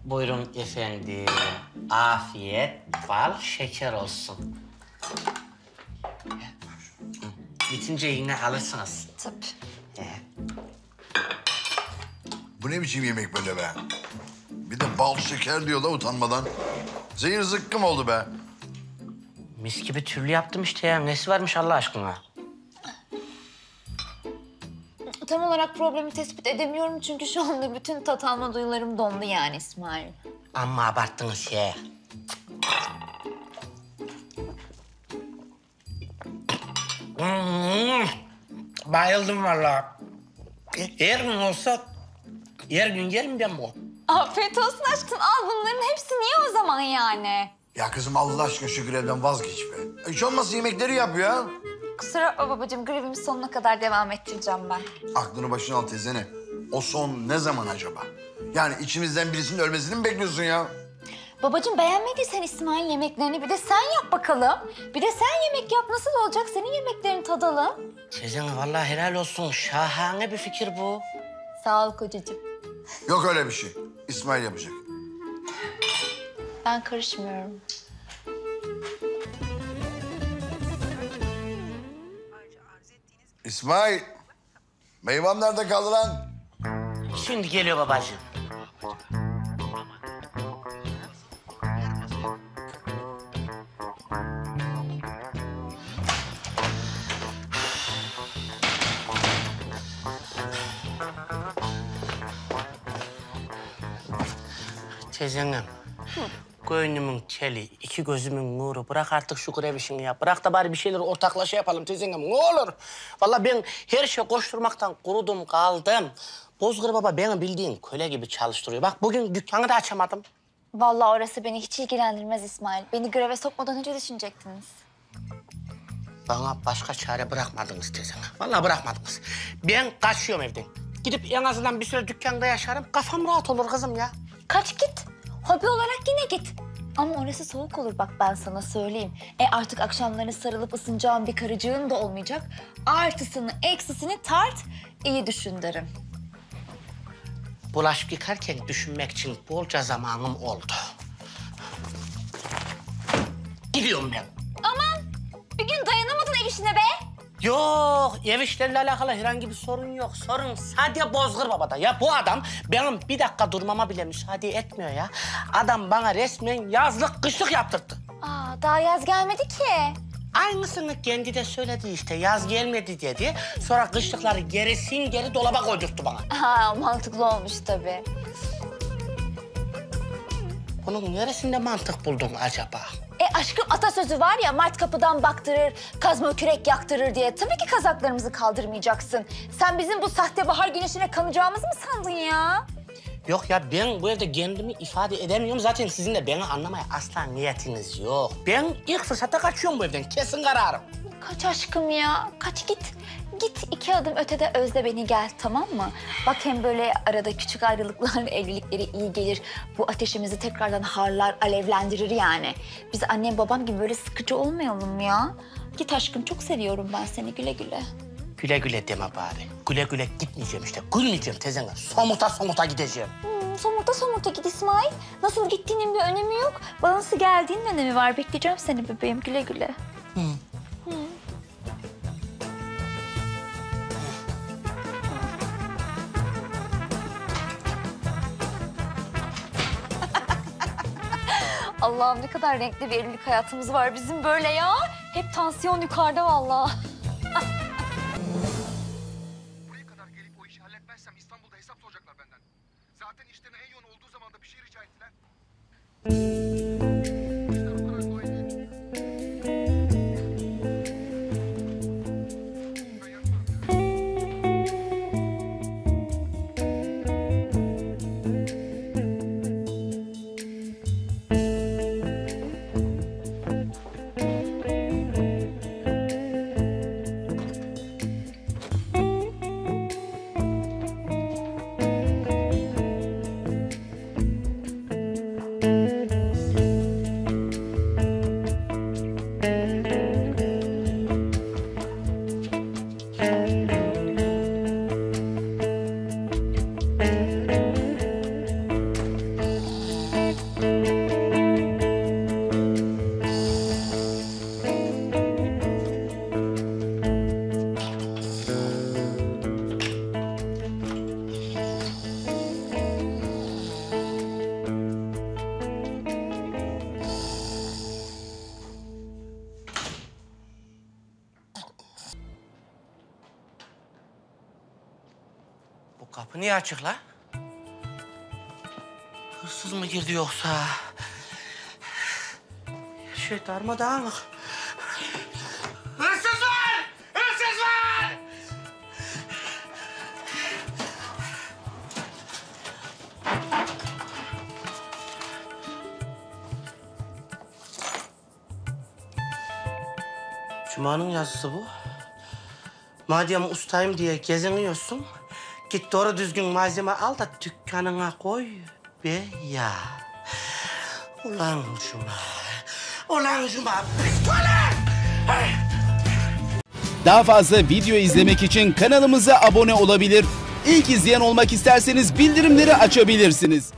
Buyurun efendim. Afiyet, bal, şeker olsun. Bitince yine alırsınız. Tabii. Bu ne biçim yemek böyle be? Bir de bal şeker diyor da utanmadan. Zehir zıkkım oldu be. Mis gibi türlü yaptım işte ya. Nesi varmış Allah aşkına? Tam olarak problemi tespit edemiyorum çünkü şu anda bütün tat alma duyularım dondu yani İsmail. Amma abarttınız ya. Bayıldım vallahi. Her gün olsa her gün yerim ben bu. Afiyet olsun aşkım. Al bunların hepsini ye o zaman yani. Ya kızım Allah aşkına şu grevden vazgeç be. Hiç olmazsa yemekleri yap ya. Kusura bakma babacığım. Grevimi sonuna kadar devam ettireceğim ben. Aklını başına al teyzene. O son ne zaman acaba? Yani içimizden birisinin ölmesini mi bekliyorsun ya? Babacığım beğenmediysen İsmail yemeklerini bir de sen yap bakalım. Bir de sen yemek yap. Nasıl olacak? Senin yemeklerini tadalım. Sezen vallahi helal olsun. Şahane bir fikir bu. Sağ ol kocacığım. Yok öyle bir şey. İsmail yapacak. Ben karışmıyorum. İsmail, meyvam nerede kaldı lan? Şimdi geliyor babacığım. Teyzenim, gönlümün teli, iki gözümün nuru. Bırak artık şu grev işini ya. Bırak da bari bir şeyler ortaklaşa yapalım teyzenim. Ne olur. Vallahi ben her şey koşturmaktan kurudum kaldım. Bozgır baba beni bildiğin köle gibi çalıştırıyor. Bak bugün dükkanı da açamadım. Vallahi orası beni hiç ilgilendirmez İsmail. Beni greve sokmadan önce düşünecektiniz. Bana başka çare bırakmadınız teyzenim. Vallahi bırakmadınız. Ben kaçıyorum evden. Gidip en azından bir süre dükkanda yaşarım. Kafam rahat olur kızım ya. Kaç git. Hobi olarak yine git. Ama orası soğuk olur bak ben sana söyleyeyim. Artık akşamları sarılıp ısınacağın bir karıcığın da olmayacak. Artısını eksisini tart, iyi düşün derim. Bulaşık yıkarken düşünmek için bolca zamanım oldu. Gidiyorum ben. Aman bir gün dayanamadın ev işine be. Yok, ev işleriyle alakalı herhangi bir sorun yok. Sorun sadece Bozgır Baba'da. Ya bu adam benim bir dakika durmama bile müsaade etmiyor ya. Adam bana resmen yazlık kışlık yaptırdı. Daha yaz gelmedi ki. Aynısını kendi de söyledi işte. Yaz gelmedi dedi. Sonra kışlıkları gerisin geri dolaba koydurttu bana. Mantıklı olmuş tabii. Bunun neresinde mantık buldun acaba? Aşkım atasözü var ya, Mart kapıdan baktırır, kazma kürek yaktırır diye. Tabii ki kazaklarımızı kaldırmayacaksın. Sen bizim bu sahte bahar güneşine kanacağımızı mı sandın ya? Yok ya ben bu evde kendimi ifade edemiyorum. Zaten sizin de beni anlamaya asla niyetiniz yok. Ben ilk fırsatta kaçıyorum bu evden. Kesin kararım. Kaç aşkım ya, kaç git. Git 2 adım ötede özle beni gel, tamam mı? Bak hem böyle arada küçük ayrılıklar evlilikleri iyi gelir. Bu ateşimizi tekrardan harlar, alevlendirir yani. Biz annem babam gibi böyle sıkıcı olmayalım ya. Git aşkım, çok seviyorum ben seni, güle güle. Güle güle deme bari. Güle güle gitmeyeceğim işte. Gülmeyeceğim teyzene. Somuta somuta gideceğim. Somurta somurta git İsmail. Nasıl gittiğinin bir önemi yok. Bana nasıl geldiğinin önemi var. Bekleyeceğim seni bebeğim, güle güle. Allah'ım ne kadar renkli bir evlilik hayatımız var bizim böyle ya. Hep tansiyon yukarıda vallahi. Buraya kadar gelip o işi halletmezsem İstanbul'da hesap soracaklar benden. Zaten işlerine en yoğun olduğu zaman da bir şey rica ettiler. İşler o kadar kolay değil. Ben yapmam. Niye açık la? Hırsız mı girdi yoksa? Her şey darmadağınık. Hırsız var! Hırsız var! Cuma'nın yazısı bu. Madem ustayım diye geziniyorsun, git doğru düzgün malzeme al da dükkanına koy be ya. Ulan Cuma, ulan Cuma, pis köle! Daha fazla video izlemek için kanalımıza abone olabilir. İlk izleyen olmak isterseniz bildirimleri açabilirsiniz.